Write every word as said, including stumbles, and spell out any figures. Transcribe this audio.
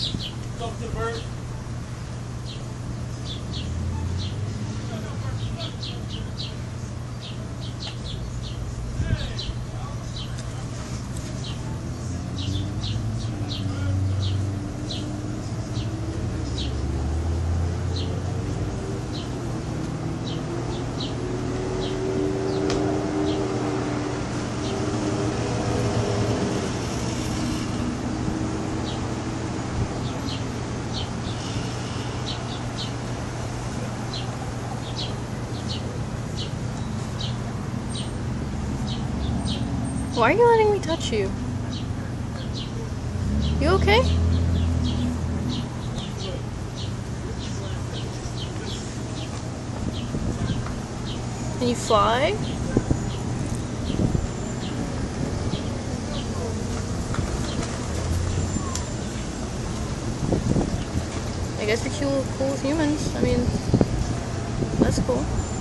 Talk to the bird. Why are you letting me touch you? You okay? Can you fly? I guess you're cool, cool with humans. I mean, that's cool.